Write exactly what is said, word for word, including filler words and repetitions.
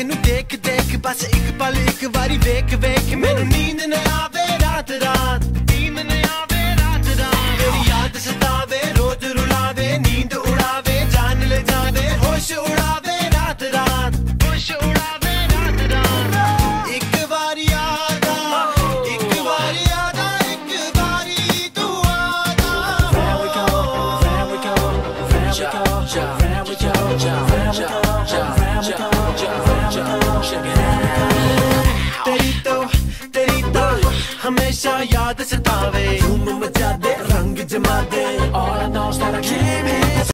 तेनू देख देख बस एक पल एक बारी वेख वेख मैनू नींद न आवे रात रात नींद न आवे रात रात तेरी याद सतावे रोज रुलावे नींद उड़ावे जान ले जावे होश उड़ावे रात रात होश उड़ावे रात रात एक बारी याद आ एक बारी याद आ एक बारी तू आजा There we go there we go there we go there we go there we go तेरी तो तेरी तो हमेशा याद सतावे धूम मचा दे रंग जमा दे All I know is that I came here